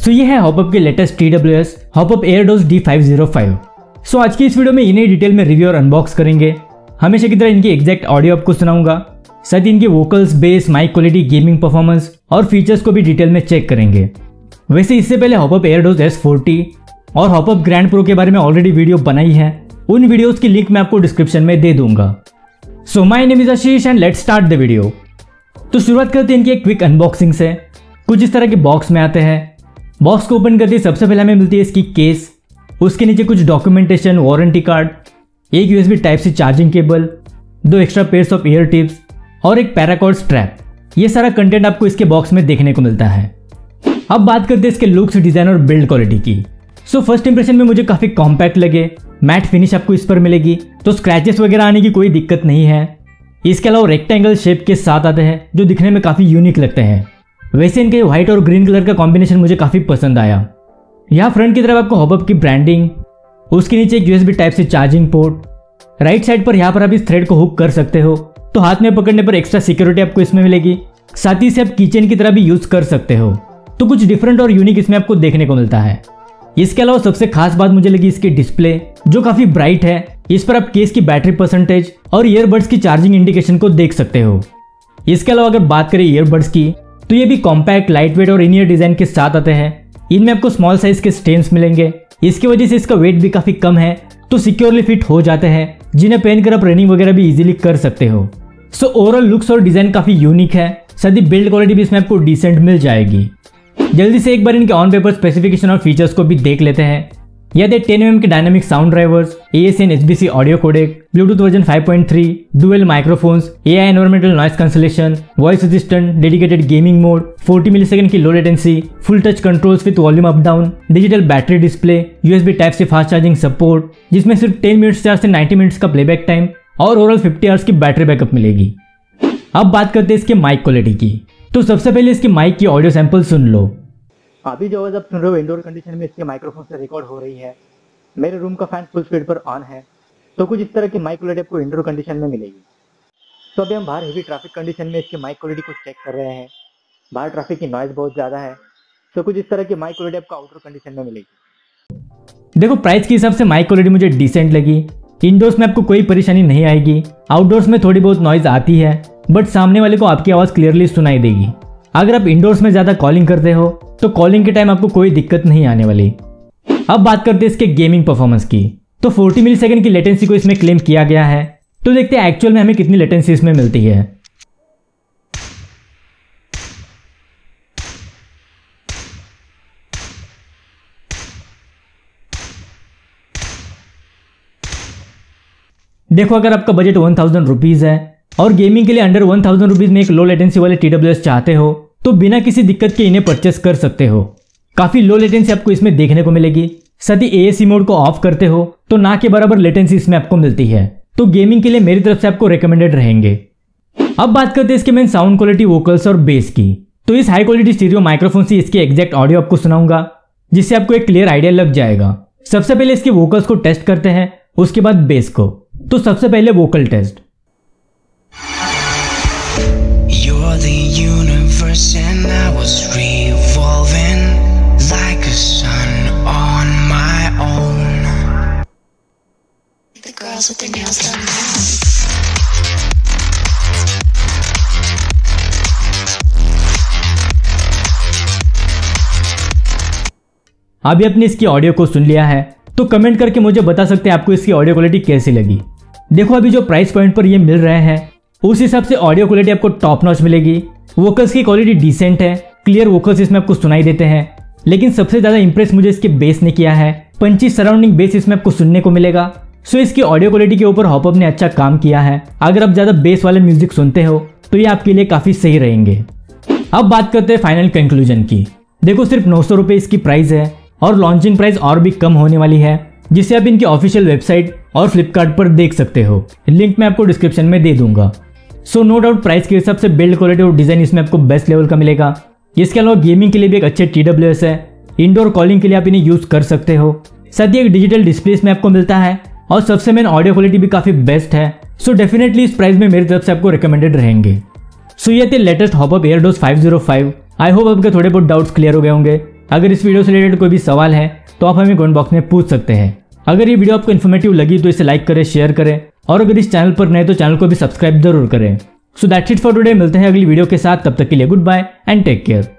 सो ये है हॉपअप के लेटेस्ट TWS हॉपअप एयरडोस D505। सो आज की इस वीडियो में इन्हें डिटेल में रिव्यू और अनबॉक्स करेंगे। हमेशा की तरह इनकी एग्जैक्ट ऑडियो आपको सुनाऊंगा, साथ ही इनके vocals, bass, mic quality, gaming performance और फीचर्स को भी डिटेल में चेक करेंगे। वैसे इससे पहले हॉपअप एयरडोस S40 और हॉपअप ग्रैंड प्रो के बारे में ऑलरेडी वीडियो बनाई है, उन वीडियोस की लिंक मैं आपको डिस्क्रिप्शन में दे दूंगा। So my name is Ashish and let's start the video. तो शुरुआत करते हैं इनकी एक क्विक अनबॉक्सिंग से। कुछ इस तरह के बॉक्स में आते हैं। बॉक्स को ओपन करते ही सबसे पहले हमें मिलती है इसकी केस, उसके नीचे कुछ डॉक्यूमेंटेशन, वारंटी कार्ड, एक USB type C charging cable, 2 extra pairs of ear tips और एक पैराकॉर्ड स्ट्रैप। ये सारा कंटेंट आपको इसके बॉक्स में देखने को मिलता है। अब बात करते हैं इसके लुक्स, डिजाइन और बिल्ड क्वालिटी की। सो फर्स्ट इंप्रेशन में मुझे काफी कॉम्पैक्ट लगे। मैट फिनिश आपको इस पर मिलेगी, तो स्क्रैचेस वगैरह आने की कोई दिक्कत नहीं है। इसके अलावा रेक्टेंगल शेप के साथ आते हैं जो दिखने में काफी यूनिक लगते हैं। वैसे इनके व्हाइट और ग्रीन कलर का कॉम्बिनेशन मुझे काफी पसंद आया। यहाँ फ्रंट की तरफ आपको हॉपअप की ब्रांडिंग, उसके नीचे एक USB type C charging port, right side पर यहाँ पर आप इस थ्रेड को हुक कर सकते हो, तो हाथ में पकड़ने पर एक्स्ट्रा सिक्योरिटी आपको इसमें मिलेगी। साथ ही इसे आप कीचेन की तरह भी यूज कर सकते हो, तो कुछ डिफरेंट और यूनिक इसमें आपको देखने को मिलता है। इसके अलावा सबसे खास बात मुझे लगी इसकी डिस्प्ले, जो काफी ब्राइट है। इस पर आप केस की बैटरी परसेंटेज और ईयरबड्स की चार्जिंग इंडिकेशन को देख सकते हो। इसके अलावा अगर बात करें ईयरबड्स की, तो ये भी कॉम्पैक्ट, लाइटवेट और इन ईयर डिजाइन के साथ आते हैं। इनमें आपको स्मॉल साइज के स्टेन्स मिलेंगे। इसकी वजह से इसका वेट भी काफी कम है, तो सिक्योरली फिट हो जाते हैं, जिन्हें पहनकर आप रनिंग वगैरह भी इजीली कर सकते हो। सो ओवरऑल लुक्स और डिजाइन काफी यूनिक है। साथ ही बिल्ड क्वालिटी भी इसमें आपको डिसेंट मिल जाएगी। जल्दी से एक बार इनके ऑन पेपर स्पेसिफिकेशन और फीचर्स को भी देख लेते हैं। यह 10mm के dynamic sound drivers, AAC SBC audio codec, Bluetooth version 5.3, dual microphones, AI environmental noise cancellation, voice assistant, dedicated gaming mode, 40 millisecond की low latency, full touch controls with volume up down, digital battery display, USB type C fast charging support, जिसमें सिर्फ 10 minutes से 90 minutes का playback time और overall 50 hours की battery backup मिलेगी। अब बात करते हैं इसके माइक क्वालिटी की। तो सबसे पहले इसकी माइक की ऑडियो सैंपल सुन लो। अभी जो आवाज़ आप सुन रहे हो इंडोर कंडीशन में इसके माइक्रोफोन से रिकॉर्ड हो रही है। मेरे रूम का फैन फुल स्पीड पर ऑन है, तो कुछ इस तरह की माइक क्वालिटी आपको इंडोर कंडीशन में मिलेगी। तो अभी हम बाहर हेवी ट्रैफिक कंडीशन में इसके माइक क्वालिटी को चेक कर रहे हैं। बाहर ट्रैफिक की नॉइज बहुत ज़्यादा है, तो कुछ इस तरह की माइक क्वालिटी आपको आउटडोर कंडीशन में मिलेगी। देखो प्राइस के हिसाब से माइक क्वालिटी मुझे डिसेंट लगी। इंडोर्स में आपको कोई परेशानी नहीं आएगी। आउटडोर्स में थोड़ी बहुत नॉइज आती है, बट सामने वाले को आपकी आवाज़ क्लियरली सुनाई देगी। अगर आप इंडोर्स में ज़्यादा कॉलिंग करते हो, तो कॉलिंग के टाइम आपको कोई दिक्कत नहीं आने वाली। अब बात करते हैं इसके गेमिंग परफॉर्मेंस की। तो 40 मिलीसेकंड की लेटेंसी को इसमें क्लेम किया गया है, तो देखते हैं एक्चुअल में हमें कितनी लेटेंसी इसमें मिलती है। देखो अगर आपका बजट 1000 रुपीज है और गेमिंग के लिए अंडर 1000 रुपीज में एक लो लेटेंसी वाले TWS चाहते हो, तो बिना किसी दिक्कत के इन्हें परचेस कर सकते हो। काफी लो लेटेंसी आपको इसमें देखने को मिलेगी। साथ ही AAC मोड को ऑफ करते हो तो ना के बराबर लेटेंसी इसमें आपको मिलती है, तो गेमिंग के लिए मेरी तरफ से आपको रिकमेंडेड रहेंगे। अब बात करते हैं इसके मेन साउंड क्वालिटी, वोकल्स और बेस की। तो इस हाई क्वालिटी स्टीरियो माइक्रोफोन से इसकी एग्जैक्ट ऑडियो आपको सुनाऊंगा, जिससे आपको एक क्लियर आइडिया लग जाएगा। सबसे पहले इसके वोकल्स को टेस्ट करते हैं, उसके बाद बेस को। तो सबसे पहले vocal test. You're the universe and I was revolving like a sun on my own. The girls with their nails done now. अभी आपने इसकी ऑडियो को सुन लिया है, तो कमेंट करके मुझे बता सकते हैं आपको इसकी ऑडियो क्वालिटी कैसी लगी। देखो अभी जो प्राइस पॉइंट पर ये मिल रहे हैं, उस हिसाब से ऑडियो क्वालिटी आपको टॉप नॉच मिलेगी। वोकल्स की क्वालिटी डिसेंट है, क्लियर वोकल्स इसमें आपको सुनाई देते हैं। लेकिन सबसे ज्यादा इंप्रेस मुझे इसके बेस ने किया है। पंची सराउंडिंग बेस इसमें आपको सुनने को मिलेगा। सो इसकी ऑडियो क्वालिटी के ऊपर हॉपअप ने अच्छा काम किया है। अगर आप ज्यादा बेस वाले म्यूजिक सुनते हो, तो ये आपके लिए काफी सही रहेंगे। अब बात करते हैं फाइनल कंक्लूजन की। देखो सिर्फ 900 रुपए इसकी प्राइस है और लॉन्चिंग प्राइस और भी कम होने वाली है, जिसे आप इनकी ऑफिशियल वेबसाइट और फ्लिपकार्ट पर देख सकते हो। लिंक मैं आपको डिस्क्रिप्शन में दे दूंगा। सो नो डाउट प्राइस के हिसाब से बिल्ड क्वालिटी और डिजाइन इसमें आपको बेस्ट लेवल का मिलेगा। इसके अलावा गेमिंग के लिए भी एक अच्छे TWS है। इंडोर कॉलिंग के लिए आप इन्हें यूज कर सकते हो। साथ ही एक डिजिटल डिस्प्ले इसमें आपको मिलता है और सबसे मेन ऑडियो क्वालिटी भी काफी बेस्ट है। सो डेफिनेटली इस प्राइस में मेरी तरफ से आपको रिकमेंडेड रहेंगे। सो ये थे लेटेस्ट हॉपअप एयरडोस 505। आई होप आपके थोड़े बहुत डाउट्स क्लियर हो गए होंगे। अगर इस वीडियो से रिलेटेड कोई भी सवाल है तो आप हमें कमेंट बॉक्स में पूछ सकते हैं। अगर ये वीडियो आपको इन्फॉर्मेटिव लगी तो इसे लाइक करें, शेयर करें और अगर इस चैनल पर नए तो चैनल को भी सब्सक्राइब जरूर करें। So that's it for today. मिलते हैं अगली वीडियो के साथ, तब तक के लिए good bye and take care.